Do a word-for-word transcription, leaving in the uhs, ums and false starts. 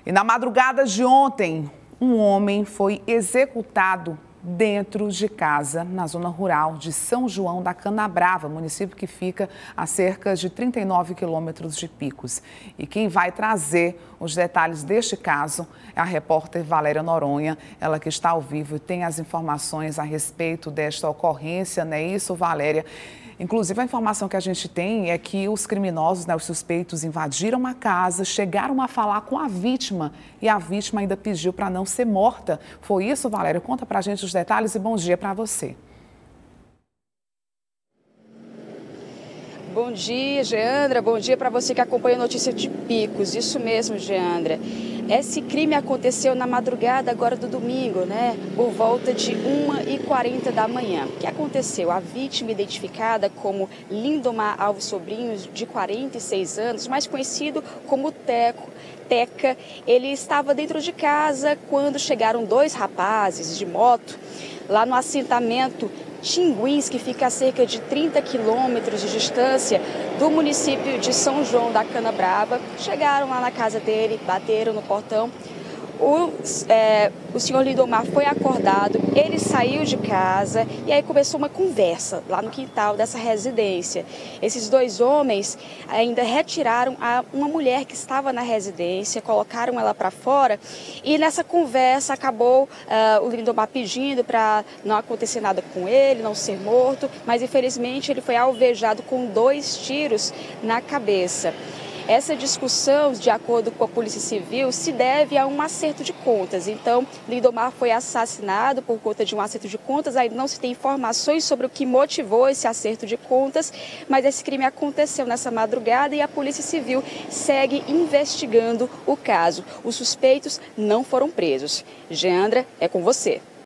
E na madrugada de ontem, um homem foi executado dentro de casa, na zona rural de São João da Canabrava, município que fica a cerca de trinta e nove quilômetros de Picos. E quem vai trazer os detalhes deste caso é a repórter Valéria Noronha, ela que está ao vivo e tem as informações a respeito desta ocorrência, não é isso, Valéria? Inclusive, a informação que a gente tem é que os criminosos, né, os suspeitos, invadiram a casa, chegaram a falar com a vítima e a vítima ainda pediu para não ser morta. Foi isso, Valéria? Conta pra gente os detalhes e bom dia para você. Bom dia, Geandra. Bom dia para você que acompanha a notícia de Picos. Isso mesmo, Geandra. Esse crime aconteceu na madrugada agora do domingo, né? Por volta de uma e quarenta da manhã. O que aconteceu? A vítima, identificada como Lindomar Alves Sobrinhos, de quarenta e seis anos, mais conhecido como Teco, Teca, ele estava dentro de casa quando chegaram dois rapazes de moto lá no assentamento Tinguins, que fica a cerca de trinta quilômetros de distância do município de São João da Canabrava. Chegaram lá na casa dele, bateram no portão. O, é, o senhor Lindomar foi acordado, ele saiu de casa e aí começou uma conversa lá no quintal dessa residência. Esses dois homens ainda retiraram a, uma mulher que estava na residência, colocaram ela para fora e nessa conversa acabou uh, o Lindomar pedindo para não acontecer nada com ele, não ser morto, mas infelizmente ele foi alvejado com dois tiros na cabeça. Essa discussão, de acordo com a Polícia Civil, se deve a um acerto de contas. Então, Lindomar foi assassinado por conta de um acerto de contas. Ainda não se tem informações sobre o que motivou esse acerto de contas, mas esse crime aconteceu nessa madrugada e a Polícia Civil segue investigando o caso. Os suspeitos não foram presos. Geandra, é com você.